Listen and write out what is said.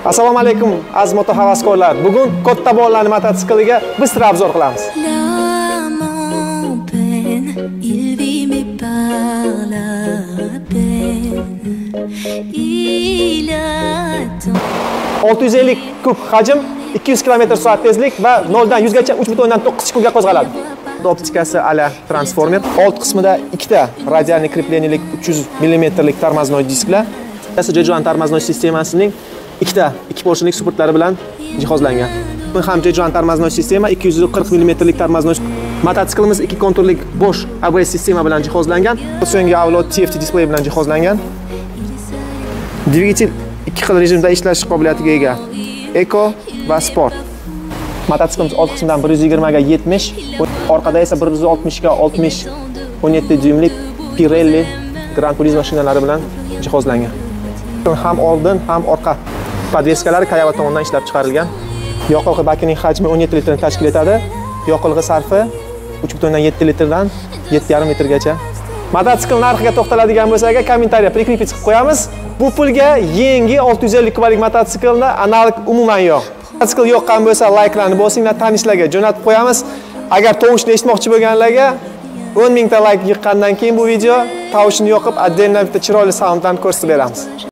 Assalomu alaykum aziz moto havaskorlar. Bugun katta bolalarning mototsikliga biz obzor qilamiz. Il vit mais par la peine. Il attend. 650 kub hajm, 200 km/soat tezlik va 0 dan 100 gacha 3.9 sekundga qo'zg'aladi. Optikasi ala transformer. Old qismida ikkita radialniy krepleniyalik 300 mm lik tormoznoy disklar. Jejuan tormoznoy sistemasining ikki porshonlik supportlari bilan jihozlangan. Bu ham Jejuan tormoznoy sistema 240 mm lik tormoznoy. Mototsiklimiz 2 konturlik bo'sh ABS sistema bilan jihozlangan. So'nggi avlod TFT displey bilan jihozlangan. Dvigatel 2 xil rejimda ishlash qobiliyatiga ega. Eco va Sport. Mototsiklimiz old qismidan 120 ga 70, orqada esa 160 ga 60 17 dyumlik Pirelli Gran Turismo shinalari bilan jihozlangan. Ham oldin, ham orqa podveskalari Kayava tomonidan ishlab chiqarilgan. Yoqilg'i bakining hajmi 17 litrni tashkil etadi. Yoqilg'i sarfi 3.7 litrdan 7,5 litrgacha. Mototsikl narxiga to'xtaladigan bo'lsak, kommentariya prikripit qilib qo'yamiz. Bu pulga yangi 650 kubalik mototsiklda analog umuman yo'q. Mototsikl yoqqan bo'lsa, likelarni bosinglar, tanishlarga jo'natib qo'yamiz. Agar tovushni eshitmoqchi bo'lganlarga 10 mingta like yiqqandan keyin bu video tovushni yoqib, отдельно bitta chiroyli sounddan ko'rsatib beramiz.